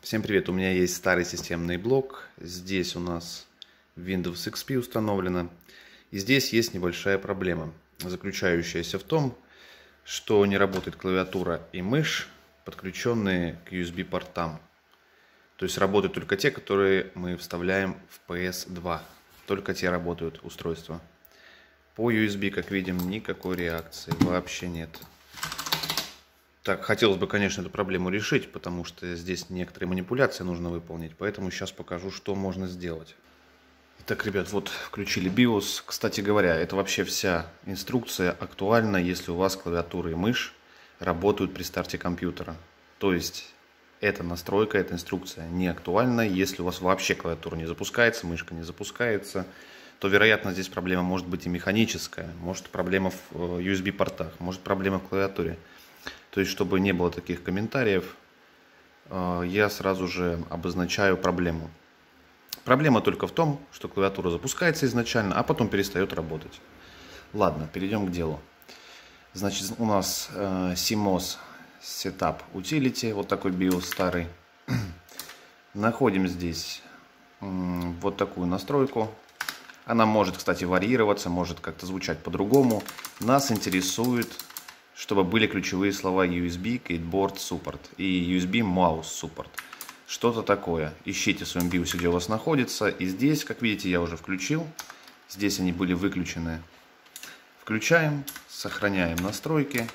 Всем привет! У меня есть старый системный блок. Здесь у нас Windows XP установлено. И здесь есть небольшая проблема, заключающаяся в том, что не работает клавиатура и мышь, подключенные к USB-портам. То есть работают только те, которые мы вставляем в PS2. Только те работают устройства. По USB, как видим, никакой реакции вообще нет. Так, хотелось бы, конечно, эту проблему решить, потому что здесь некоторые манипуляции нужно выполнить, поэтому сейчас покажу, что можно сделать. Итак, ребят, вот включили BIOS. Кстати говоря, это вообще вся инструкция актуальна, если у вас клавиатура и мышь работают при старте компьютера. То есть, эта настройка, эта инструкция не актуальна, если у вас вообще клавиатура не запускается, мышка не запускается, то, вероятно, здесь проблема может быть и механическая, может проблема в USB-портах, может проблема в клавиатуре. То есть, чтобы не было таких комментариев, я сразу же обозначаю проблему. Проблема только в том, что клавиатура запускается изначально, а потом перестает работать. Ладно, перейдем к делу. Значит, у нас CMOS Setup Utility, вот такой BIOS старый. Находим здесь вот такую настройку. Она может, кстати, варьироваться, может как-то звучать по-другому. Нас интересует, чтобы были ключевые слова USB Keyboard Support и USB Mouse Support. Что-то такое. Ищите в своем BIOS, где у вас находится. И здесь, как видите, я уже включил. Здесь они были выключены. Включаем, сохраняем настройки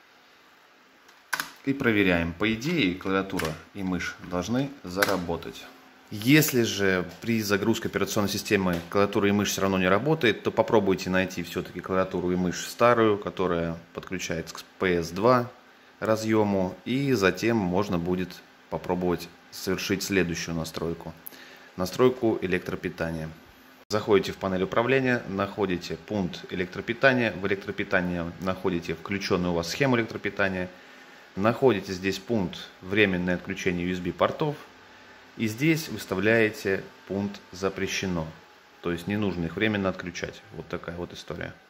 и проверяем. По идее, клавиатура и мышь должны заработать. Если же при загрузке операционной системы клавиатура и мышь все равно не работает, то попробуйте найти все-таки клавиатуру и мышь старую, которая подключается к PS2 разъему, и затем можно будет попробовать совершить следующую настройку. Настройку электропитания. Заходите в панель управления, находите пункт электропитания, в электропитании находите включенную у вас схему электропитания, находите здесь пункт временное отключение USB портов. И здесь выставляете пункт «Запрещено». То есть не нужно их временно отключать. Вот такая вот история.